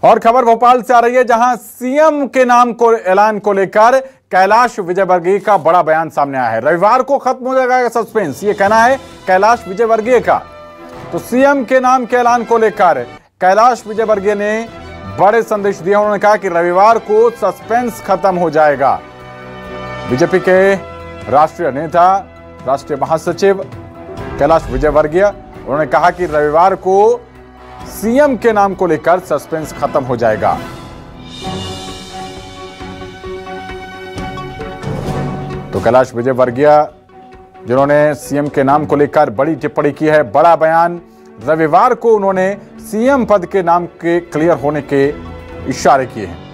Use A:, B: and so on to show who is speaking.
A: और खबर भोपाल से आ रही है, जहां सीएम के नाम को ऐलान को लेकर कैलाश विजयवर्गीय का बड़ा बयान सामने आया है। रविवार को खत्म हो जाएगा सस्पेंस, ये कहना है कैलाश विजयवर्गीय का। तो सीएम के नाम के ऐलान को लेकर कैलाश विजयवर्गीय ने बड़े संदेश दिए। उन्होंने कहा कि रविवार को सस्पेंस खत्म हो जाएगा। बीजेपी के राष्ट्रीय नेता, राष्ट्रीय महासचिव कैलाश विजयवर्गीय, उन्होंने कहा कि रविवार को सीएम के नाम को लेकर सस्पेंस खत्म हो जाएगा। तो कैलाश विजयवर्गीय जिन्होंने सीएम के नाम को लेकर बड़ी टिप्पणी की है, बड़ा बयान, रविवार को उन्होंने सीएम पद के नाम के क्लियर होने के इशारे किए हैं।